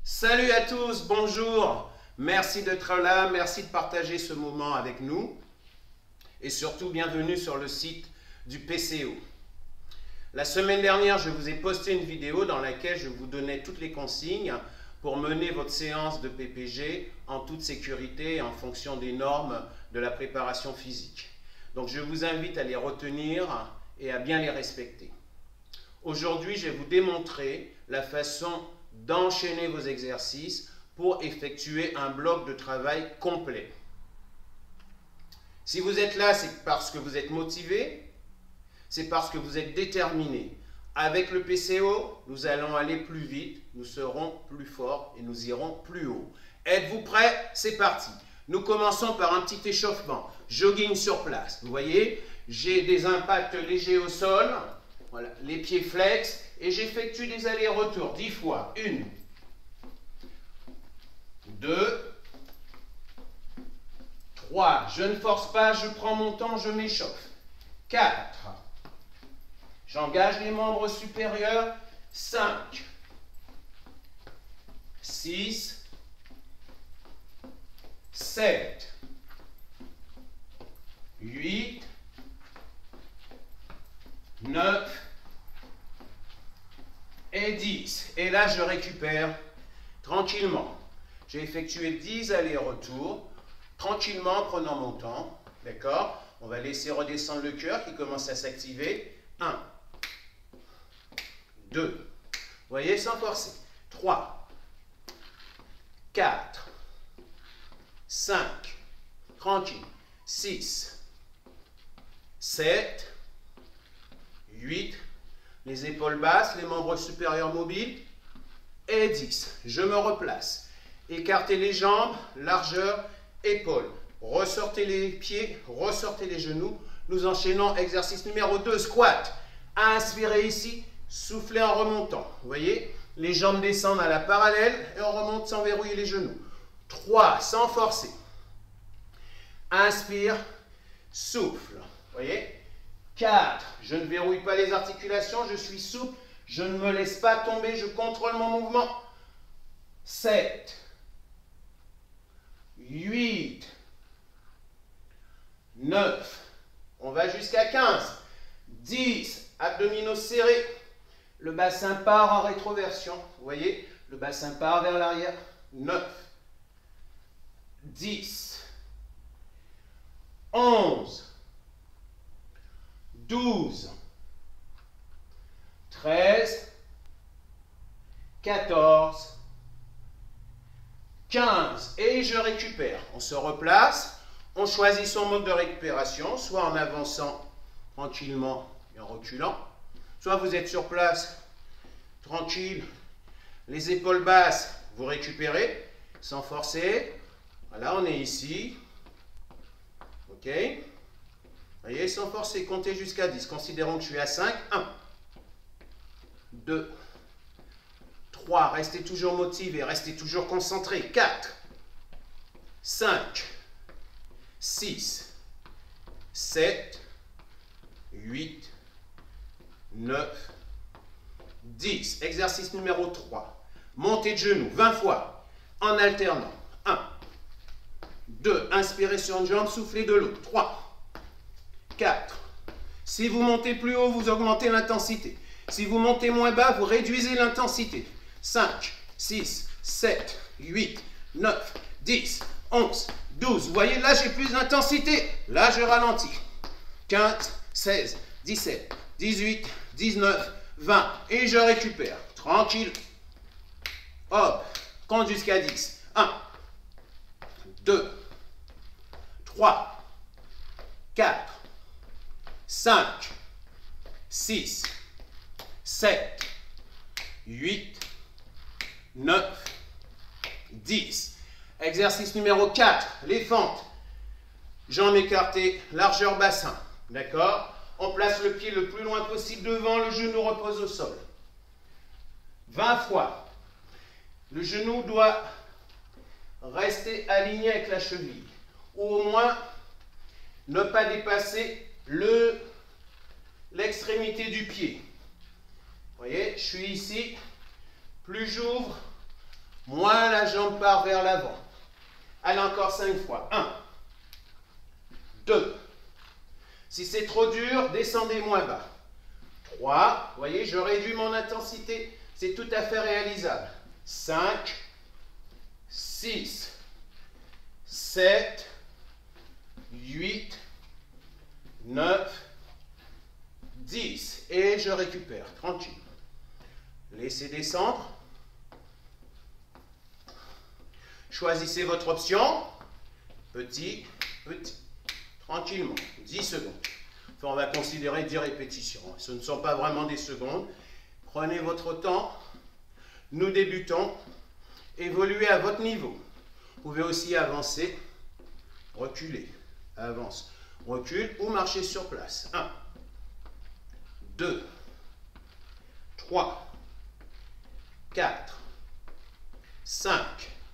Salut à tous, bonjour, merci d'être là, merci de partager ce moment avec nous et surtout bienvenue sur le site du PCO. La semaine dernière, je vous ai posté une vidéo dans laquelle je vous donnais toutes les consignes pour mener votre séance de PPG en toute sécurité en fonction des normes de la préparation physique. Donc je vous invite à les retenir et à bien les respecter. Aujourd'hui, je vais vous démontrer la façon d'enchaîner vos exercices pour effectuer un bloc de travail complet. Si vous êtes là, c'est parce que vous êtes motivé, c'est parce que vous êtes déterminé. Avec le PCO, nous allons aller plus vite, nous serons plus forts et nous irons plus haut. Êtes-vous prêts? C'est parti. Nous commençons par un petit échauffement. Jogging sur place. Vous voyez, j'ai des impacts légers au sol. Voilà, les pieds flex et j'effectue des allers-retours 10 fois. 1, 2, 3. Je ne force pas, je prends mon temps, je m'échauffe. 4. J'engage les membres supérieurs. 5, 6, 7, 8, 9 et 10. Et là, je récupère tranquillement. J'ai effectué 10 allers-retours, tranquillement en prenant mon temps. D'accord? On va laisser redescendre le cœur qui commence à s'activer. 1, 2, vous voyez, sans forcer. 3, 4, 5, tranquille. 6, 7, 8, les épaules basses, les membres supérieurs mobiles, et 10. Je me replace. Écartez les jambes, largeur, épaules. Ressortez les pieds, ressortez les genoux. Nous enchaînons exercice numéro 2, squat. Inspirez ici, soufflez en remontant. Vous voyez, les jambes descendent à la parallèle et on remonte sans verrouiller les genoux. 3, sans forcer. Inspire, souffle. Vous voyez, 4, je ne verrouille pas les articulations, je suis souple, je ne me laisse pas tomber, je contrôle mon mouvement. 7, 8, 9, on va jusqu'à 15, 10, abdominaux serrés, le bassin part en rétroversion, vous voyez, le bassin part vers l'arrière, 9, 10, 11, 12, 13, 14, 15. Et je récupère. On se replace. On choisit son mode de récupération, soit en avançant tranquillement et en reculant. Soit vous êtes sur place, tranquille, les épaules basses, vous récupérez, sans forcer. Voilà, on est ici. OK? Vous voyez, sans forcer, comptez jusqu'à 10. Considérons que je suis à 5. 1, 2, 3. Restez toujours motivé, restez toujours concentré. 4, 5, 6, 7, 8, 9, 10. Exercice numéro 3. Montée de genoux, 20 fois, en alternant. 1, 2. Inspirez sur une jambe, soufflez de l'autre. 3, 4. Si vous montez plus haut, vous augmentez l'intensité. Si vous montez moins bas, vous réduisez l'intensité. 5, 6, 7, 8, 9, 10, 11, 12. Vous voyez, là, j'ai plus d'intensité. Là, je ralentis. 15, 16, 17, 18, 19, 20. Et je récupère. Tranquille. Hop. Compte jusqu'à 10. 1, 2, 3, 4, 5, 6, 7, 8, 9, 10. Exercice numéro 4, les fentes. Jambes écartées, largeur bassin. D'accord? On place le pied le plus loin possible devant, le genou repose au sol. 20 fois. Le genou doit rester aligné avec la cheville. Ou au moins, ne pas dépasser l'extrémité du pied. Vous voyez, je suis ici. Plus j'ouvre, moins la jambe part vers l'avant. Allez, encore 5 fois. 1, 2. Si c'est trop dur, descendez moins bas. 3. Vous voyez, je réduis mon intensité. C'est tout à fait réalisable. 5, 6, 7, 8, 9, 10. Et je récupère, tranquille. Laissez descendre. Choisissez votre option. Petit, petit. Tranquillement. 10 secondes. Enfin, on va considérer 10 répétitions. Ce ne sont pas vraiment des secondes. Prenez votre temps. Nous débutons. Évoluez à votre niveau. Vous pouvez aussi avancer, reculer, avance, recule ou marcher sur place. 1, 2, 3, 4, 5,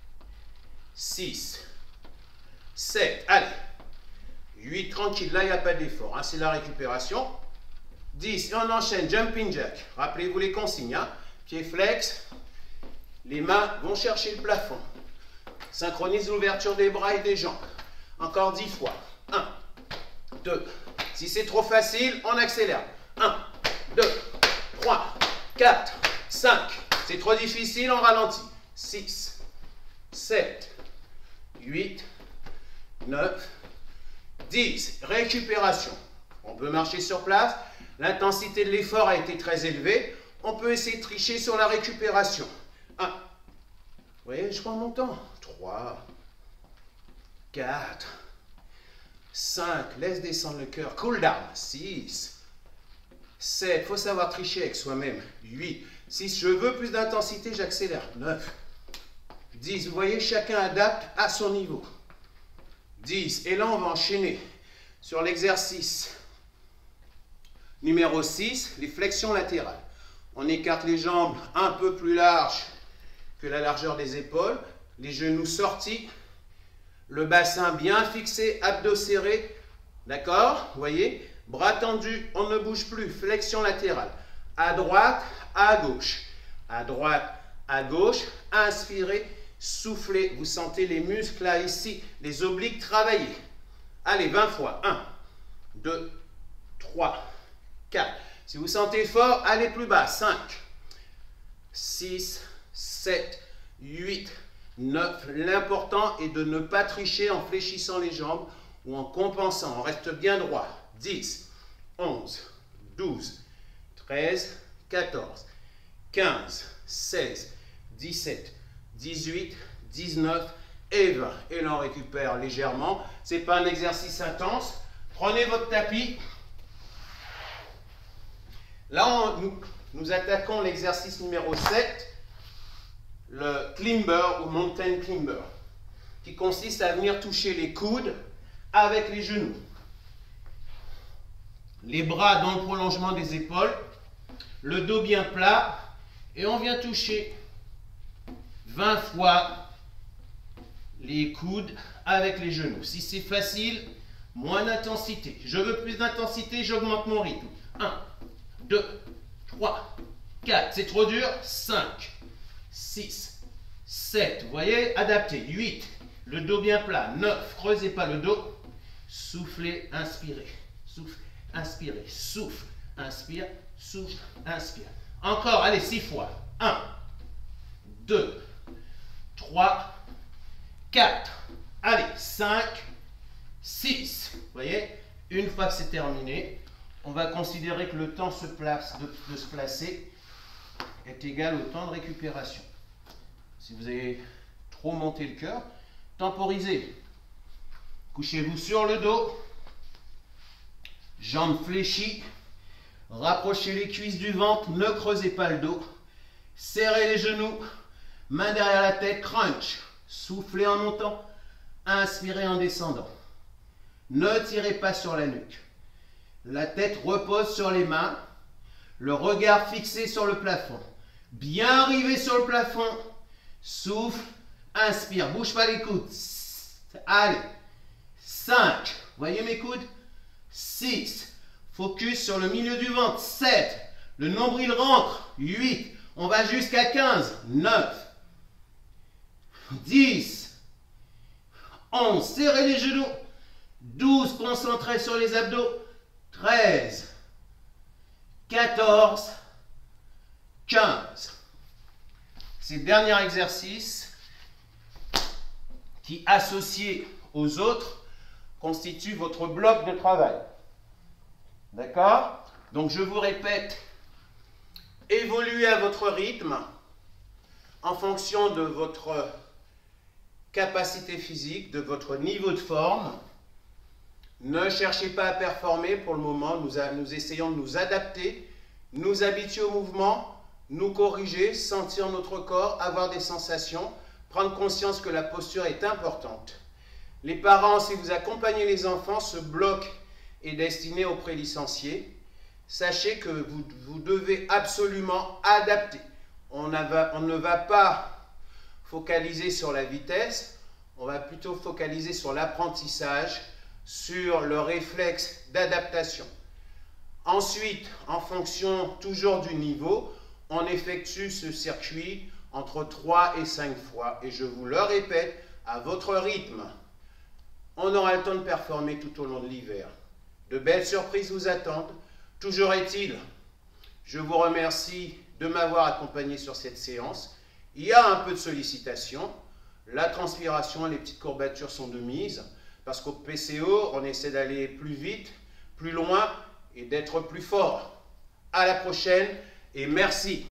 6, 7, allez, 8, tranquille, là il n'y a pas d'effort, hein, c'est la récupération. 10, et on enchaîne, jumping jack. Rappelez-vous les consignes, hein. Pied flex, les mains vont chercher le plafond. Synchronise l'ouverture des bras et des jambes. Encore 10 fois. 1, 2. Si c'est trop facile, on accélère. 1, 2, 3, 4, 5. C'est trop difficile, on ralentit. 6, 7, 8, 9, 10. Récupération. On peut marcher sur place. L'intensité de l'effort a été très élevée. On peut essayer de tricher sur la récupération. 1. Vous voyez, je prends mon temps. 3, 4, 5. Laisse descendre le cœur. Cool down. 6, 7. Il faut savoir tricher avec soi-même. 8. Si je veux plus d'intensité, j'accélère. 9, 10. Vous voyez, chacun adapte à son niveau. 10. Et là, on va enchaîner sur l'exercice numéro 6, les flexions latérales. On écarte les jambes un peu plus larges que la largeur des épaules, les genoux sortis, le bassin bien fixé, abdos serrés, d'accord? Vous voyez? Bras tendus, on ne bouge plus, flexion latérale. À droite, à gauche. À droite, à gauche, inspirez, soufflez. Vous sentez les muscles là, ici, les obliques travailler. Allez, 20 fois. 1, 2, 3, 4. Si vous sentez fort, allez plus bas. 5, 6, 7, 8, 9. L'important est de ne pas tricher en fléchissant les jambes ou en compensant. On reste bien droit. 10, 11, 12, 13, 14, 15, 16, 17, 18, 19 et 20. Et là, on récupère légèrement. Ce n'est pas un exercice intense. Prenez votre tapis. Là, nous attaquons l'exercice numéro 7, le climber ou mountain climber, qui consiste à venir toucher les coudes avec les genoux. Les bras dans le prolongement des épaules, le dos bien plat, et on vient toucher 20 fois les coudes avec les genoux. Si c'est facile, moins d'intensité. Je veux plus d'intensité, j'augmente mon rythme. 1, 2, 3, 4. C'est trop dur. 5, 6, 7. Vous voyez, adapté. 8. Le dos bien plat. 9. Creusez pas le dos. Soufflez, inspirez. Souffle, inspirez. Souffle, inspire. Souffle, inspire. Encore, allez, 6 fois. 1, 2, 3, 4. Allez, 5, 6. Vous voyez, une fois que c'est terminé, on va considérer que le temps de se placer est égal au temps de récupération. Si vous avez trop monté le cœur, temporisez. Couchez-vous sur le dos, jambes fléchies, rapprochez les cuisses du ventre, ne creusez pas le dos, serrez les genoux, main derrière la tête, crunch, soufflez en montant, inspirez en descendant. Ne tirez pas sur la nuque. La tête repose sur les mains, le regard fixé sur le plafond. Bien arrivé sur le plafond, souffle, inspire, bouge pas les coudes. Allez, 5, voyez mes coudes? 6, focus sur le milieu du ventre. 7, le nombril rentre. 8, on va jusqu'à 15. 9, 10, 11, serrez les genoux, 12, concentrez sur les abdos, 13, 14, 15. C'est le dernier exercice qui, associé aux autres, constitue votre bloc de travail. D'accord? Donc je vous répète, évoluez à votre rythme en fonction de votre capacité physique, de votre niveau de forme. Ne cherchez pas à performer pour le moment, nous essayons de nous adapter, nous habituer au mouvement, nous corriger, sentir notre corps, avoir des sensations, prendre conscience que la posture est importante. Les parents, si vous accompagnez les enfants, ce bloc est destiné aux prélicenciés. Sachez que vous devez absolument adapter. On ne va pas focaliser sur la vitesse, on va plutôt focaliser sur l'apprentissage, sur le réflexe d'adaptation. Ensuite, en fonction toujours du niveau, on effectue ce circuit entre 3 et 5 fois. Et je vous le répète, à votre rythme. On aura le temps de performer tout au long de l'hiver. De belles surprises vous attendent. Toujours est-il, je vous remercie de m'avoir accompagné sur cette séance. Il y a un peu de sollicitation. La transpiration et les petites courbatures sont de mise. Parce qu'au PCO, on essaie d'aller plus vite, plus loin et d'être plus fort. À la prochaine et merci.